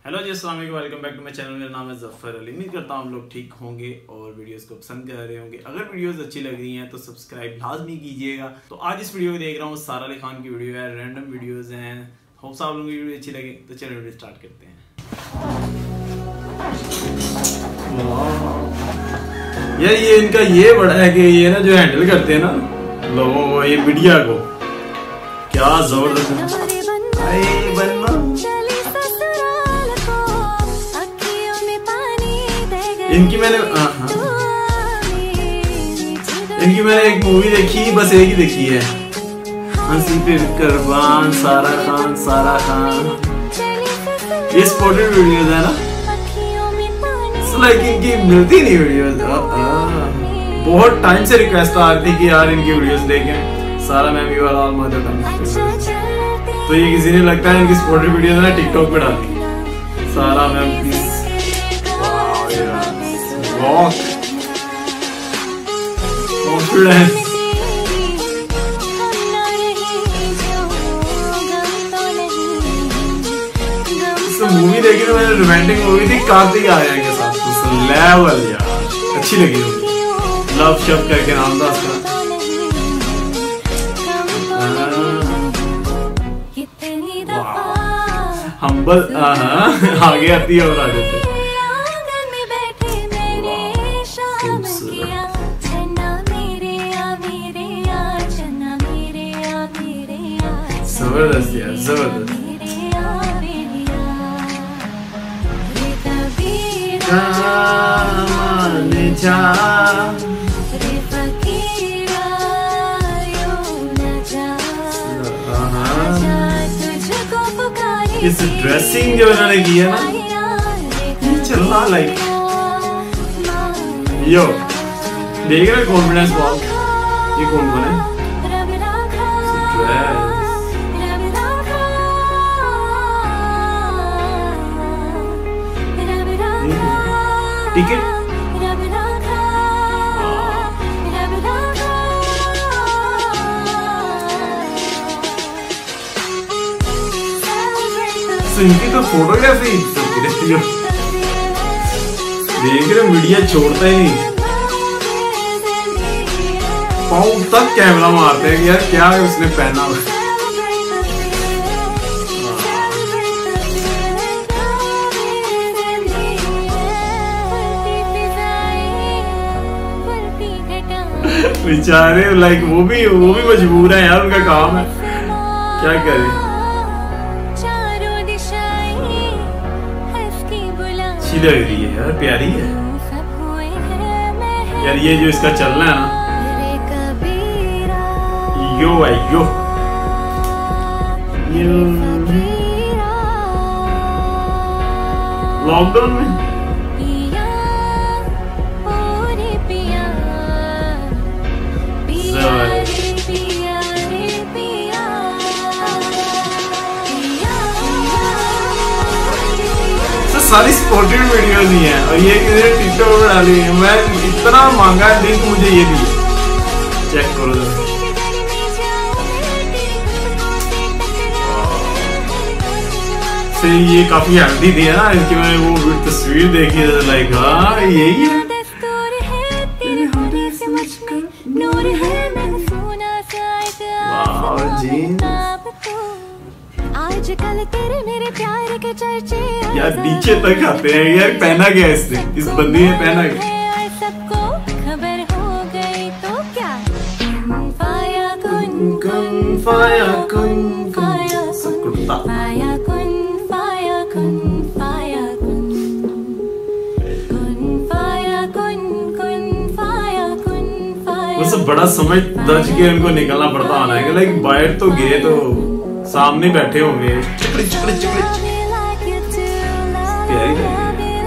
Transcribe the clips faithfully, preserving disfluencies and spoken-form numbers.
Hello ji, अस्सलाम वालेकुम, welcome back to my channel. मेरा नाम है ज़फर अली। उम्मीद करता हूँ आप लोग ठीक होंगे और वीडियोस को पसंद कर रहे होंगे। अगर वीडियोस अच्छी लग रही हैं तो सब्सक्राइब लाजमी कीजिएगा। तो आज इस वीडियो को देख रहा हूँ, सारा अली खान की वीडियो है, रैंडम वीडियोस हैं। होप आप लोगों की वीडियो अच्छी लगे तो चलिए वीडियो स्टार्ट करते हैं। यार ये इनका ये बड़ा है कि ये ना जो हैंडल करते हैं ना लोगों को, ये मीडिया को, क्या जबरदस्त इनकी मैंने इनकी मैंने एक मूवी देखी, बस एक ही देखी है, हंसी पे कुर्बान, सारा खान सारा खान। ये स्पॉटेड वीडियोस है ना, लाइक इनकी मिलती नहीं वीडियोस। बहुत टाइम से रिक्वेस्ट आ रही थी कि यार इनकी वीडियोस देखें। सारा मैम भी वाला तो ये किसी ने लगता है इनकी स्पॉटेड वीडियोस ना टिकटॉक पे डाली। सारा ma'am please Walk. Confidence. Movie देखी तो मैंने, रोमांटिक मूवी थी कार्तिक आर्यन के साथ, उस लेवल यार अच्छी लगी मुझे। लव शब करके नाम था उसका। हम्बल आगे आती है और आ जाते। जबरदस्त यार, जबरदस्त। इस ड्रेसिंग जो उन्होंने की है ना, ये चलना लाइक यो देख रहे कॉन्फिडेंस वॉक। ये कौन कौन है? टिकट इनकी तो फोटोग्राफी देख रहे, मीडिया छोड़ता ही नहीं, पाँव तक कैमरा मारते हैं कि यार क्या उसने पहना हुआ। बेचारे लाइक वो भी वो भी मजबूर है यार, उनका काम है, क्या करे। अच्छी लग रही है यार, प्यारी है यार। ये जो इसका चलना है ना, यो है यो लॉकडाउन में सारी स्पॉटेड वीडियोस ही हैं और ये किसी ने टिकटॉक पे डाली है। मैं इतना मांगा लिंक, मुझे ये दी, चेक करो। से ये काफी हेल्दी थी है ना, इनकी मैंने वो तस्वीर देखी है, लाइक हाँ यही है। आजकल तेरे मेरे प्यार के चर्चे यार नीचे तक आते हैं यार। पहना गया इसने, इस बंदी ने पहना गया। सबको खबर हो गई तो क्या, फाया कुन कुन फाया कुन फाया कुन फाया कुन फाया कुन फाया कुन कुन फाया कुन कुन फाया कुन फाया। वो सब बड़ा समझ दर्ज के उनको निकलना पड़ता होना है, लाइक बाहर तो गए तो सामने बैठे होंगे। चिकड़ी चिकड़ी चिकड़ी प्यारी लगी।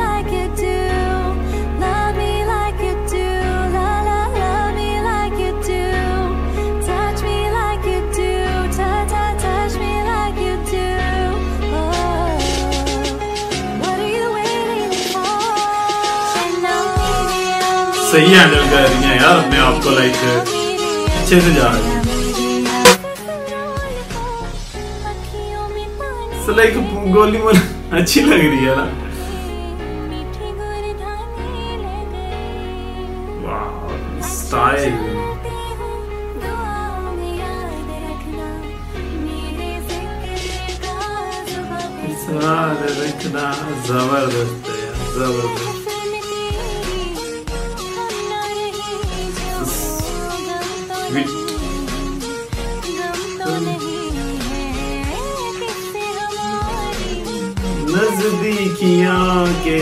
सही हैंडल कर रही है यार अपने आप को, लाइक अच्छे से जा रही है। लाइक गोली मोली अच्छी लग रही है ना। वाह स्टाइल। रखना जबरदस्त है, जबरदस्त। नजदीकियां के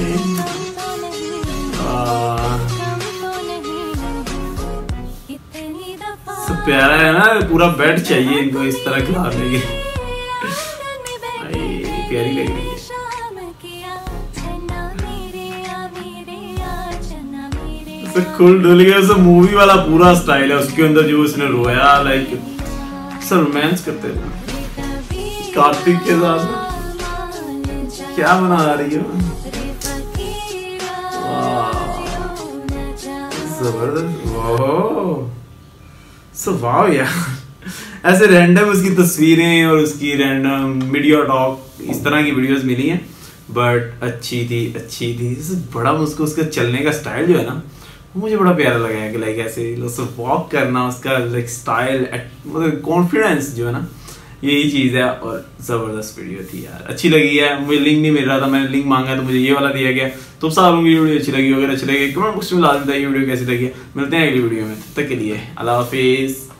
सब प्यारा है ना, पूरा बेड चाहिए इनको इस तरह खिलाने के। प्यारी लग रही है। खुल डुल गया, सब मूवी वाला पूरा स्टाइल है उसके अंदर, जो उसने रोया लाइक सब रोमांस करते थे कार्तिक के साथ। क्या बना रही हो, जबरदस्त। वाह सो वाह यार, ऐसे रैंडम उसकी तस्वीरें और उसकी रैंडम मीडिया टॉक इस तरह की वीडियोस मिली हैं, बट अच्छी थी अच्छी थी। बड़ा मुझको उसका चलने का स्टाइल जो है ना मुझे बड़ा प्यारा लगा है कि लाइक ऐसे वॉक करना, उसका लाइक स्टाइल, मतलब कॉन्फिडेंस जो है ना, यही चीज़ है। और ज़बरदस्त वीडियो थी यार, अच्छी लगी है। मुझे लिंक नहीं मिल रहा था, मैंने लिंक मांगा तो मुझे ये वाला दिया गया। तो सारों की वीडियो अच्छी लगी, अगर अच्छी लगी कमेंट बॉक्स में लाजमी बताइए वीडियो कैसी लगी। मिलते हैं अगली वीडियो में, तब तक के लिए अल्लाह हाफिज़।